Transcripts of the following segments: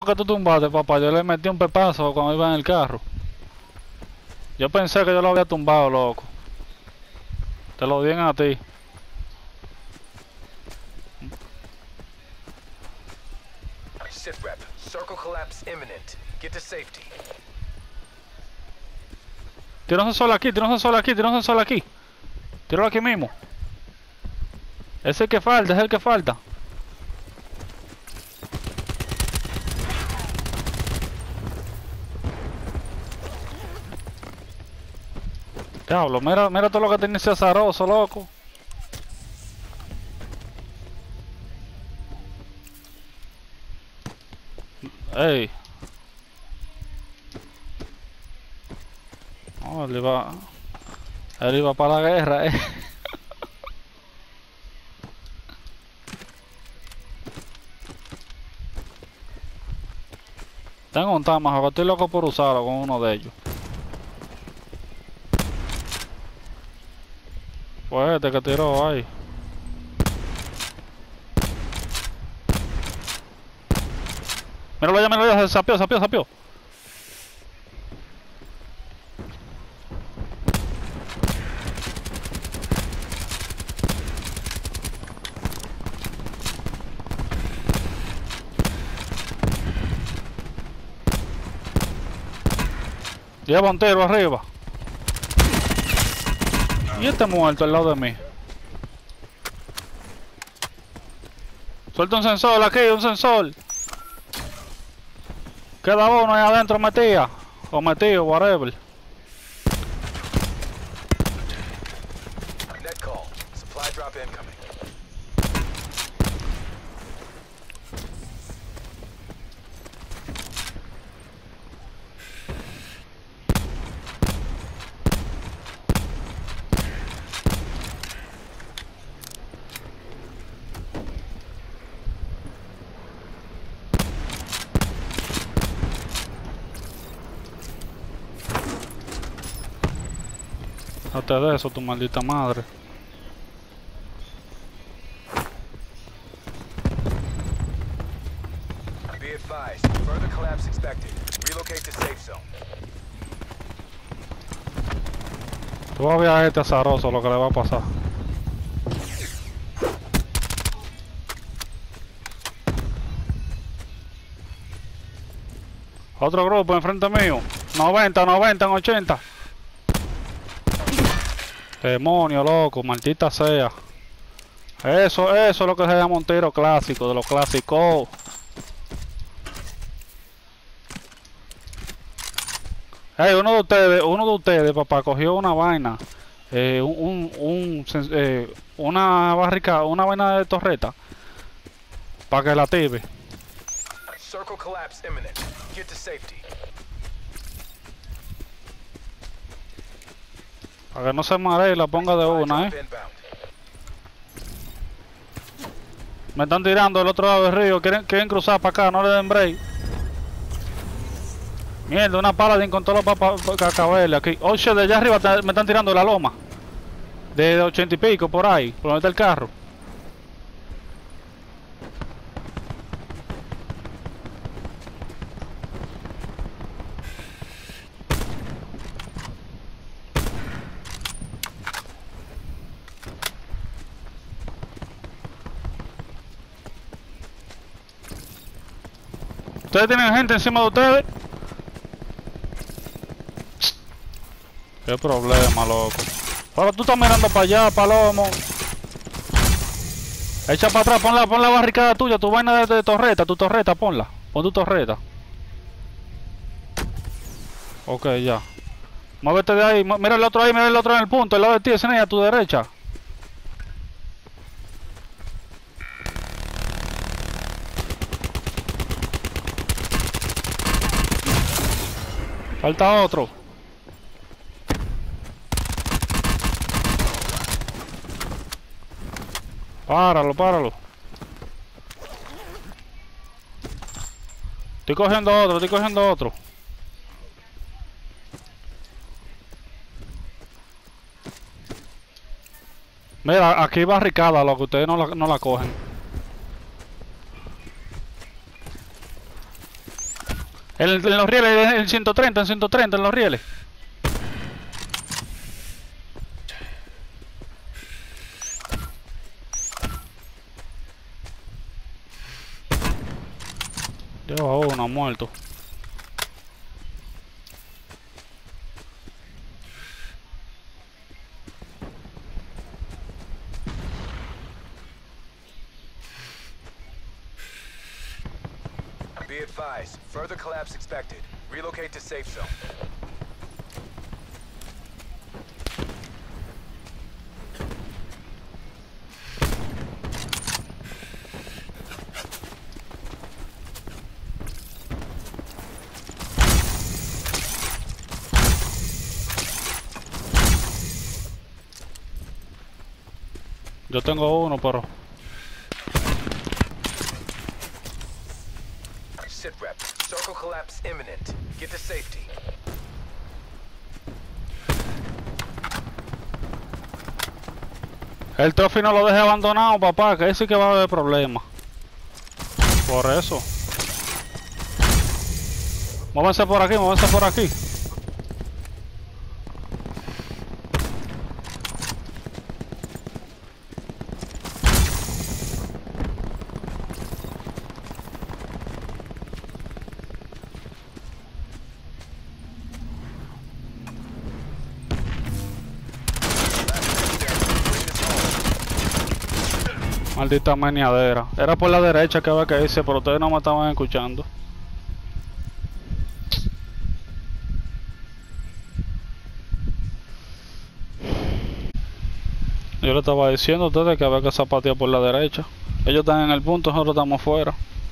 que tú tumbaste, papá, yo le metí un pepazo cuando iba en el carro. Yo pensé que yo lo había tumbado, loco. Te lo di a ti. Sitrep, circle collapse imminent. Get to safety. Tira un sensor aquí, tira un sensor aquí, tira un sensor aquí. Tíralo aquí mismo. Es el que falta, es el que falta. Diablo, mira, mira todo lo que tiene ese azaroso, loco. Ey. Oh, él iba para la guerra, Tengo un Tamajo, estoy loco por usarlo con uno de ellos. Pues este que tiró ahí. Míralo ya, se sapió. Lleva un tiro arriba. Y este muerto al lado de mí. Suelta un sensor aquí, un sensor. Queda uno ahí adentro metida. O metido, whatever. Net call. Supply drop incoming. No te des eso, tu maldita madre. Be advised. Further collapse expected. Relocate to safe zone. Tú vas a ver a este azaroso lo que le va a pasar. Otro grupo enfrente mío. 90 en 80. Demonio, loco, maldita sea. Eso es lo que se llama un tiro clásico, de los clásicos. Hey, uno de ustedes, papá, cogió una vaina. Una barrica, una vaina de torreta. Para que la active. Circle collapse imminent. Get to safety. Para que no se maree y la ponga de una, Drop inbound. Me están tirando del otro lado del río. Quieren cruzar para acá, no le den break. Mierda, una paladín con todos los cacabeles aquí. Oh shit, de allá arriba me están tirando de la loma. De 80 y pico por ahí, por donde está el carro. ¿Ustedes tienen gente encima de ustedes? Qué problema, loco. Ahora tú estás mirando para allá, palomo. Echa para atrás, pon la barricada tuya, tu vaina de torreta, tu torreta, ponla. Pon tu torreta. Ok, ya. Muévete de ahí, mira el otro ahí, mira el otro en el punto, el lado de ti, ese a tu derecha. Falta otro. Páralo. Estoy cogiendo otro. Mira, aquí barricada, lo que ustedes no la cogen. En los rieles, en 130, en los rieles. Lleva uno muerto. Be advised, further collapse expected. Relocate to safe zone. Yo tengo uno, pero... Sit rep. Circle collapse imminent. Get to safety. El trophy no lo deje abandonado, papá, que ese que va a haber problemas. Por eso. Móvense por aquí, móvense por aquí. Maldita meneadera. Era por la derecha que había que irse, pero ustedes no me estaban escuchando. Yo le estaba diciendo a ustedes que había que zapatear por la derecha. Ellos están en el punto, nosotros estamos fuera.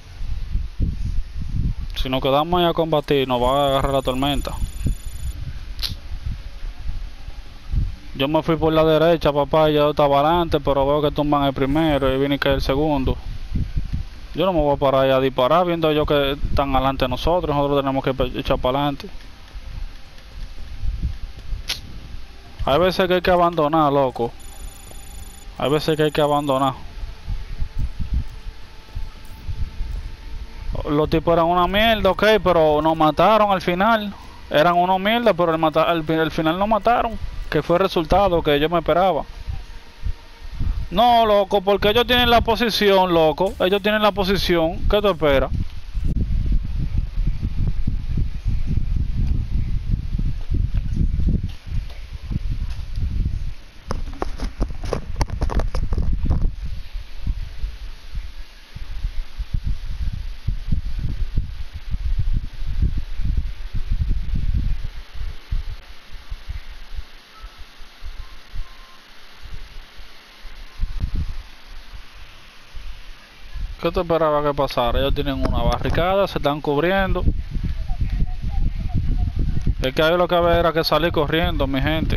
Si nos quedamos ahí a combatir, nos va a agarrar la tormenta. Yo me fui por la derecha, papá, y yo estaba adelante, pero veo que tumban el primero y viene a caer el segundo. Yo no me voy a parar ahí a disparar, viendo yo que están adelante nosotros tenemos que echar para adelante. Hay veces que hay que abandonar, loco. Hay veces que hay que abandonar. Los tipos eran una mierda, ok, pero nos mataron al final. Eran una mierda, pero al final nos mataron. Que fue el resultado que yo me esperaba. No, loco, porque ellos tienen la posición, loco. Ellos tienen la posición. ¿Qué tú esperas? ¿Qué te esperaba que pasara? Ellos tienen una barricada, se están cubriendo. Es que ahí lo que había era que salir corriendo, mi gente.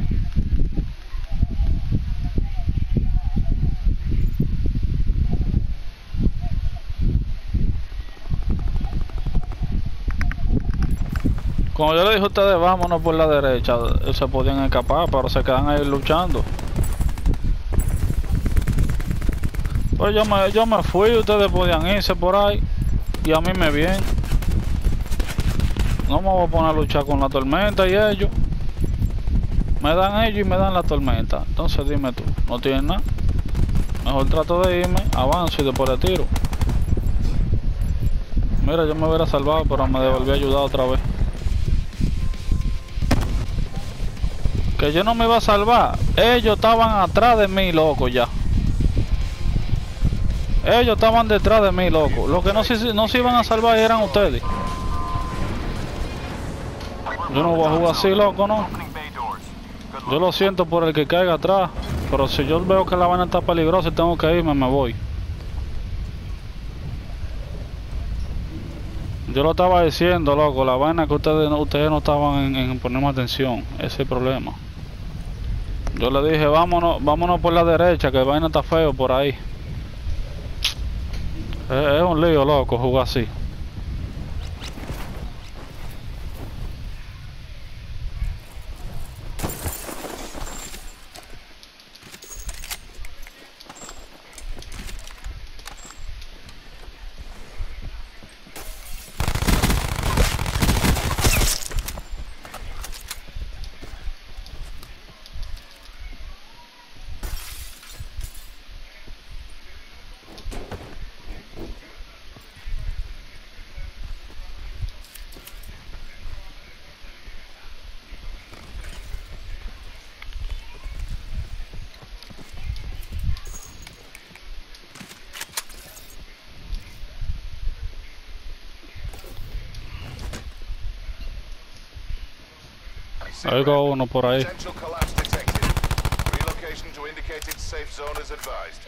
Como yo le dije a ustedes, vámonos por la derecha. Se podían escapar, pero se quedan ahí luchando. Pues yo me fui, ustedes podían irse por ahí. Y a mí me viene. No me voy a poner a luchar con la tormenta y ellos. Me dan ellos y me dan la tormenta. Entonces dime tú, no tienes nada. Mejor trato de irme, avanzo y después le tiro. Mira, yo me hubiera salvado, pero me devolví a ayudar otra vez. Que yo no me iba a salvar. Ellos estaban atrás de mí, loco, ya. Ellos estaban detrás de mí, loco. Los que no se iban a salvar eran ustedes. Yo no voy a jugar así, loco, no. Yo lo siento por el que caiga atrás. Pero si yo veo que la vaina está peligrosa y tengo que irme, me voy. Yo lo estaba diciendo, loco. La vaina que ustedes no estaban en ponerme atención. Ese es el problema. Yo le dije, vámonos por la derecha, que la vaina está feo por ahí. Es un lío, loco, jugar así. Oigo uno por ahí. Potential collapse detected. Relocation to indicated safe zone is advised.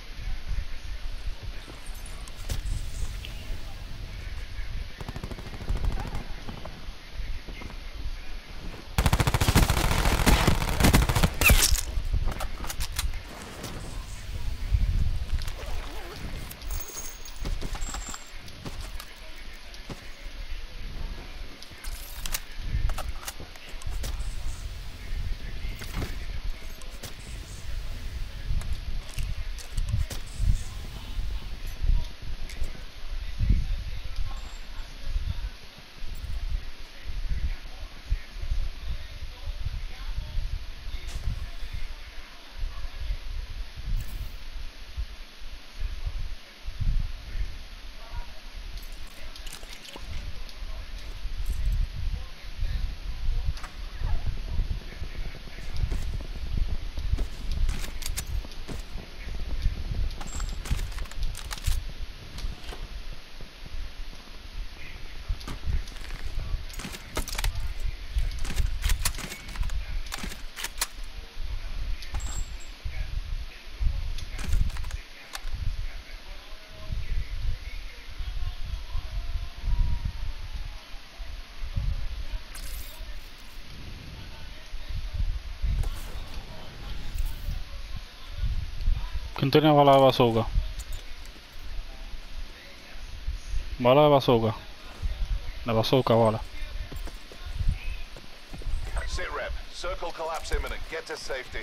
¿Quién tiene bala de bazooka? Bala de bazooka. De bazooka, bala. Sit rep. Circle collapse imminent. Get to safety.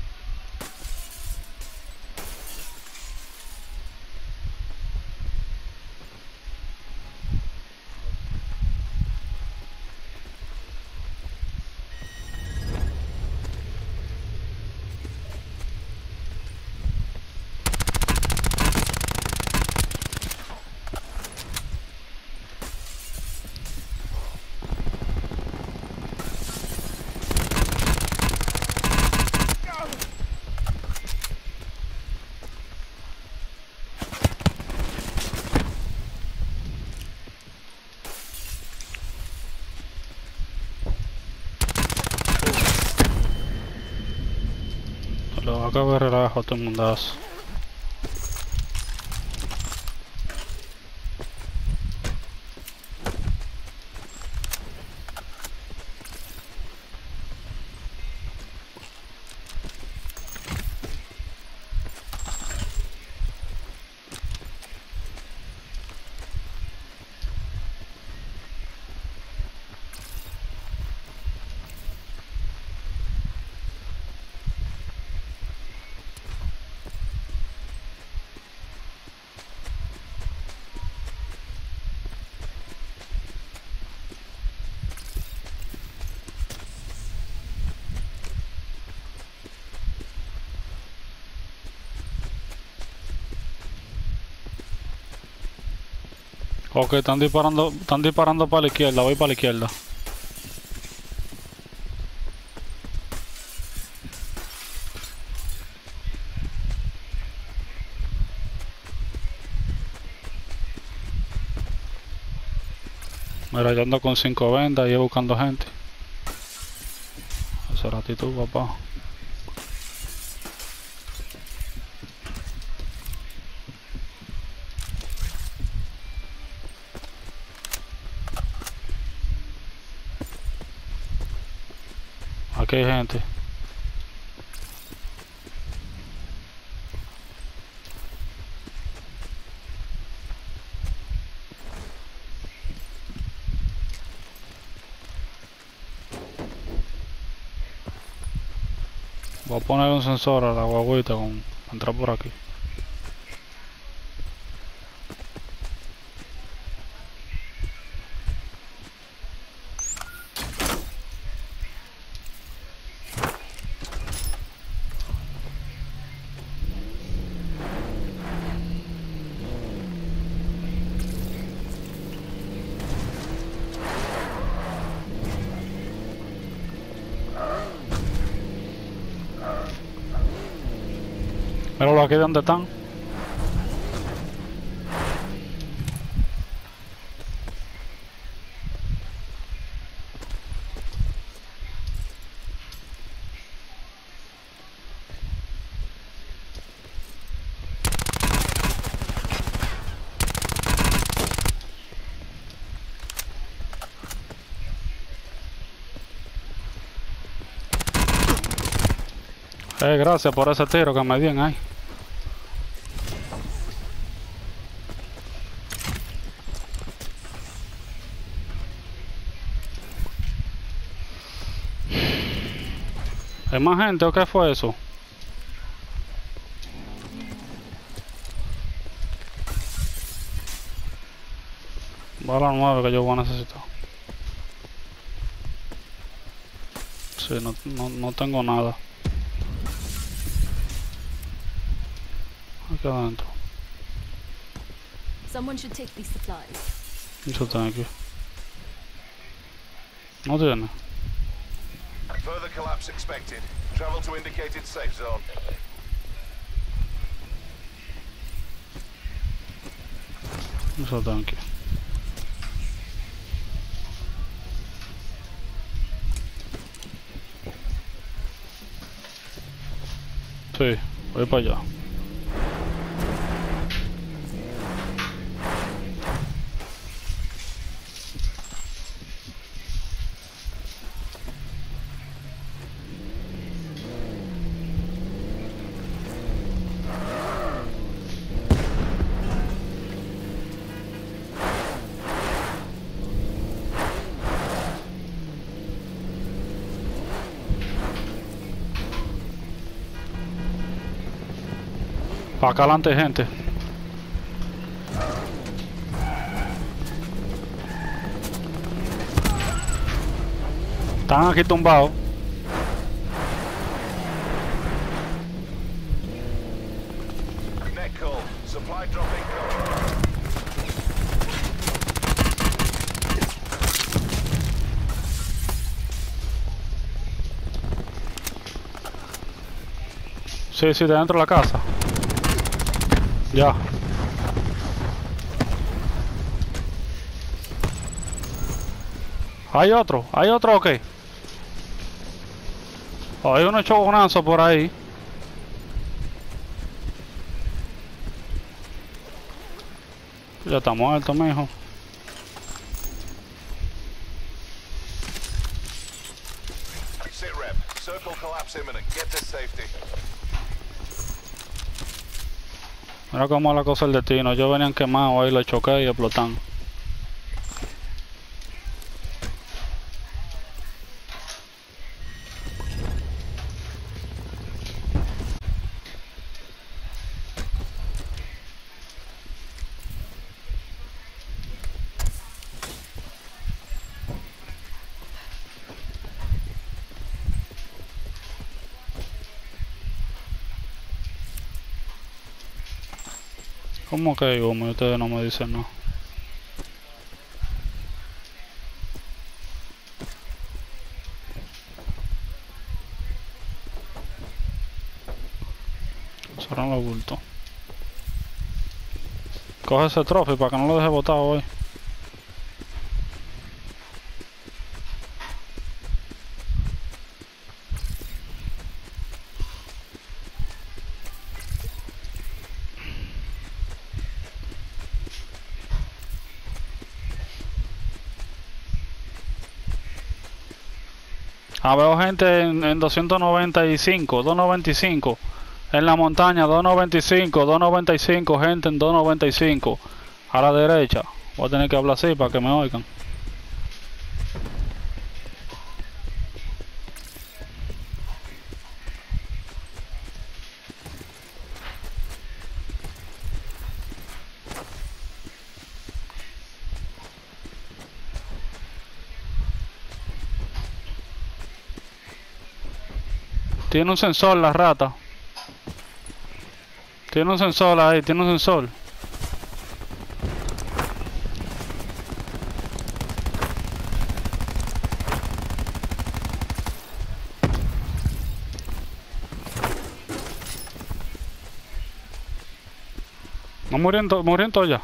Lo acabo de relajar todo el mundazo. Ok, están disparando para la izquierda, voy para la izquierda. Mira, yo ando con 5 vendas y buscando gente. Esa es la actitud, papá. Aquí hay gente. Voy a poner un sensor a la guaguita con entrar por aquí. Míralo aquí donde están. Gracias por ese tiro que me dieron ahí. ¿Hay más gente o qué fue eso? Bala 9 que yo voy a necesitar. Sí, no tengo nada. Aquí adentro. Someone should take these supplies. Mucho thank you. No tiene. Further collapse expected. Travel to indicated safe zone. Mucho thank you. Sí, voy para allá. Para acá adelante, gente. Están aquí tumbados. Net call. Supply drop incoming. Sí, de dentro de la casa. Ya. ¿Hay otro o qué? Oh, hay unos chogonazos por ahí. Ya está muerto, mijo. Sit rep. Circle collapse imminent. Get to safety. Mira cómo es la cosa del destino. Yo venían quemados ahí, lo choqué y explotan. ¿Cómo que hay humo y ustedes no me dicen nada? Cerran los bultos. Coge ese trofeo para que no lo deje botado hoy. Veo gente en 295, 295. En la montaña, 295, 295. Gente en 295. A la derecha. Voy a tener que hablar así para que me oigan. Tiene un sensor la rata. Tiene un sensor ahí, tiene un sensor. No muriendo ya.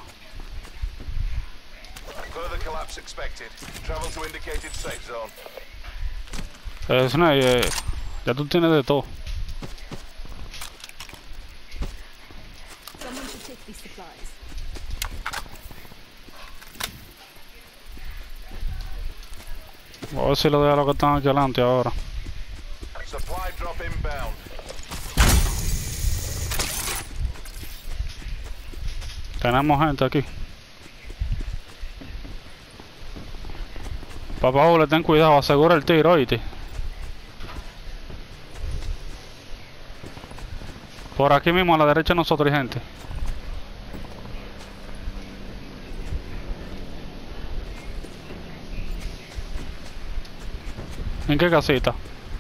Further collapse expected. Travel to indicated safe zone. Snake, ya tú tienes de todo. Someone should take these supplies. Voy a ver si lo dejo a los que están aquí adelante ahora. Supply drop inbound. Tenemos gente aquí. Papá, le ten cuidado, asegura el tiro, oíste. Por aquí mismo a la derecha de nosotros hay gente. ¿En qué casita?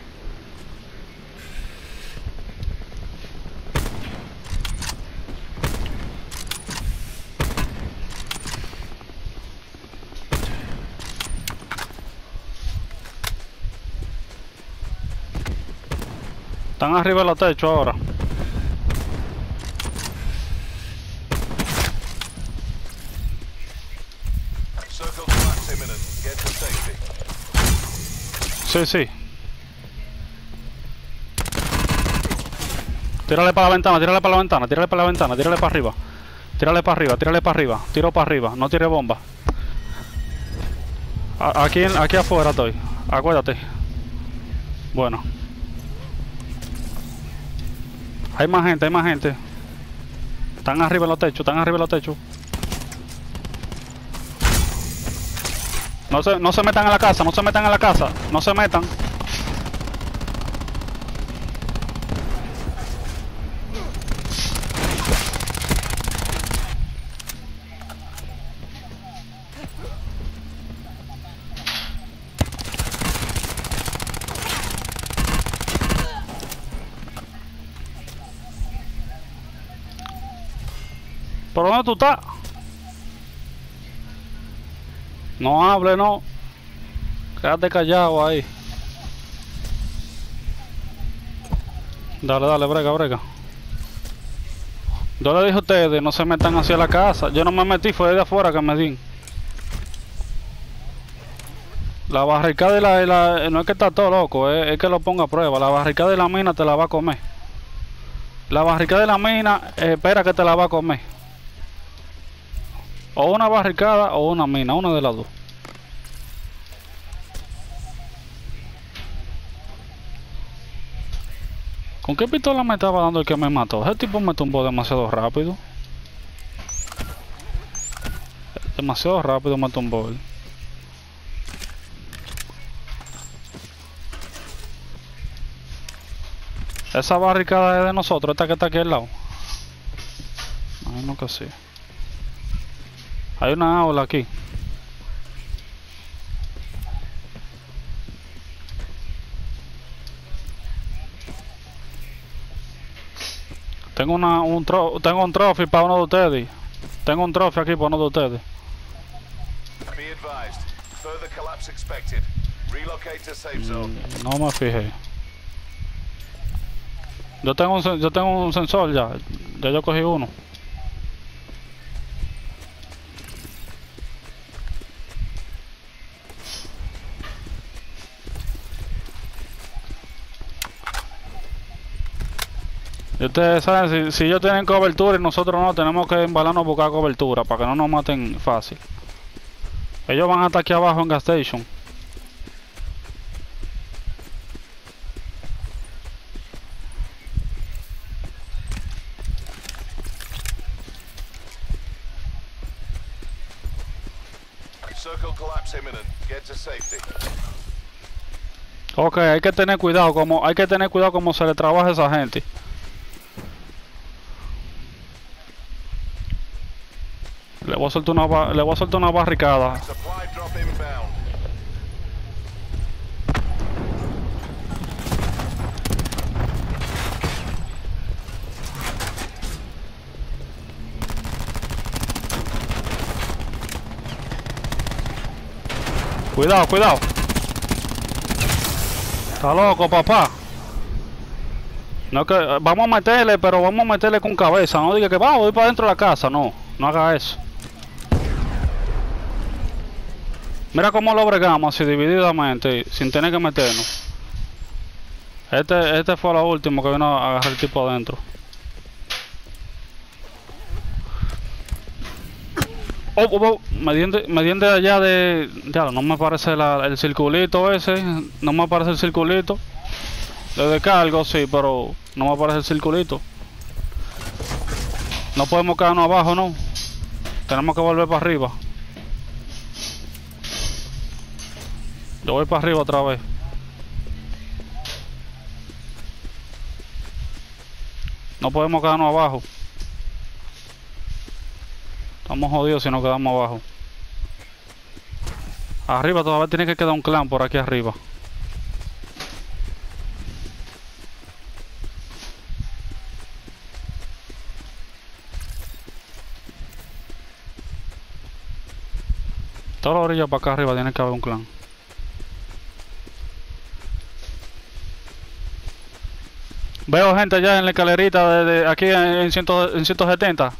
Están arriba de los techos ahora. Circle collapse imminent. Get to safety. Sí, sí. Tírale para la ventana, tírale para la ventana, tírale para la ventana, tírale para arriba. Tírale para arriba, tírale para arriba. Tiro para arriba, no tire bomba. Aquí afuera estoy. Acuérdate. Bueno. Hay más gente, hay más gente. Están arriba en los techos, están arriba en los techos. No se metan en la casa, no se metan en la casa. No se metan. ¿Por dónde tú estás? No hable, no. Quédate callado ahí. Dale, dale, brega, brega. Yo le dije a ustedes, no se metan hacia la casa. Yo no me metí, fue de afuera que me di. La barricada y no es que está todo loco, es que lo ponga a prueba. La barricada de la mina te la va a comer. La barricada de la mina, espera que te la va a comer. O una barricada o una mina, una de las dos. ¿Con qué pistola me estaba dando el que me mató? Ese tipo me tumbó demasiado rápido. Demasiado rápido me tumbó él. Esa barricada es de nosotros, esta que está aquí al lado. Imagino que sí. Hay una aula aquí. Tengo un trophy para uno de ustedes. Tengo un trophy aquí para uno de ustedes. Be advised. Further collapse expected. Relocate to safe zone. No me fijé. Yo tengo un sensor ya. Ya yo cogí uno. Y ustedes saben, si ellos tienen cobertura y nosotros no, tenemos que embalarnos a buscar cobertura para que no nos maten fácil. Ellos van hasta aquí abajo en gas station. Circle collapse imminent. Get to safety. Ok, hay que tener cuidado como se le trabaja a esa gente. Le voy a soltar una barricada. Supply drop inbound. Cuidado, cuidado. Está loco, papá. No que vamos a meterle, pero vamos a meterle con cabeza. No diga que vamos a ir para dentro de la casa. No, no haga eso. Mira cómo lo bregamos así divididamente, sin tener que meternos. Este fue lo último que vino a agarrar el tipo adentro. Me dieron de allá de... Ya, no me parece el circulito ese. No me parece el circulito. De descargo, sí, pero no me parece el circulito. No podemos quedarnos abajo, ¿no? Tenemos que volver para arriba. Yo voy para arriba otra vez. No podemos quedarnos abajo. Estamos jodidos si nos quedamos abajo. Arriba todavía tiene que quedar un clan por aquí arriba. Toda la orilla para acá arriba tiene que haber un clan. Veo gente allá en la escalerita de aquí en 170.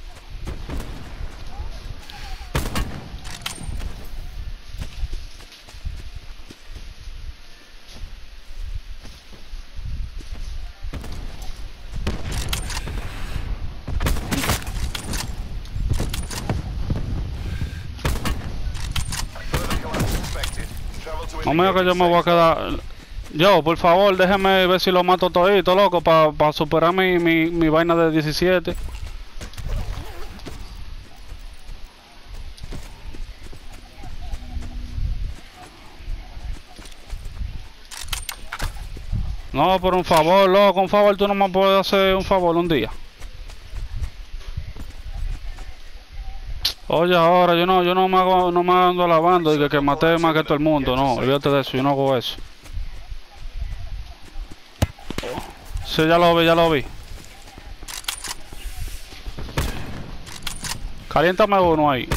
No me diga que yo me voy a quedar. Yo, por favor, déjeme ver si lo mato todito, loco, para superar mi vaina de 17. No, por un favor, loco, un favor, tú no me puedes hacer un favor un día. Oye, ahora yo no me ando alabando y que maté más que todo el mundo, no, olvídate de eso, yo no hago eso. Sí, ya lo vi. Caliéntame uno ahí.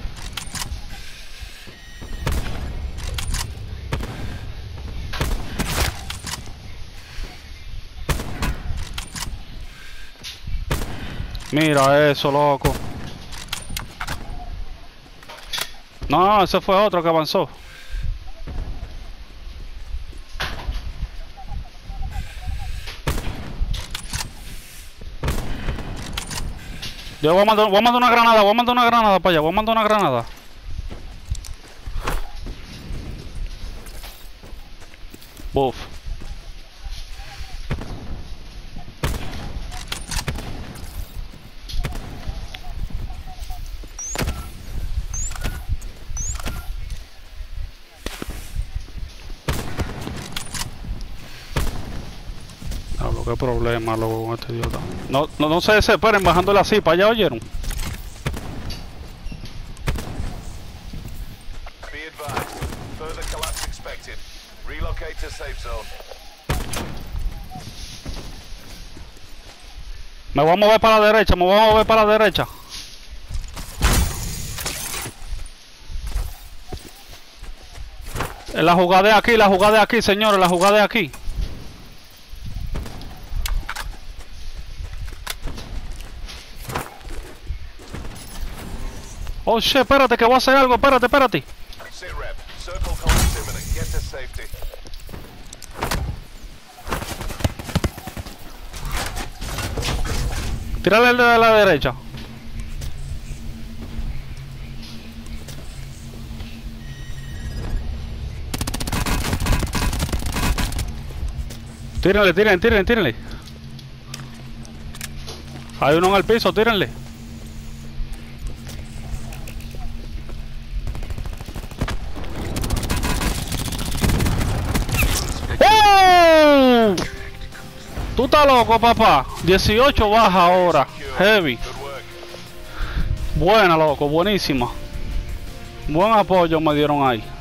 Mira eso, loco. No, ese fue otro que avanzó. Yo voy a mandar una granada, para allá, voy a mandar una granada. Buf. Qué problema, loco, con este idiota. No se desesperen bajándola así, para allá, ¿oyeron? Be advised. Further collapse expected. Relocate to safe zone. Me voy a mover para la derecha, La jugada de aquí, señores, la jugada de aquí. Oh shit, espérate que voy a hacer algo, espérate. Sit rep. Circle collapse imminent. Get to safety. Tírale el de la derecha. Tírenle. Hay uno en el piso, tírenle. ¡Oh! Tú estás loco, papá. 18 baja ahora. Heavy. Good work. Buena, loco, buenísima. Buen apoyo me dieron ahí.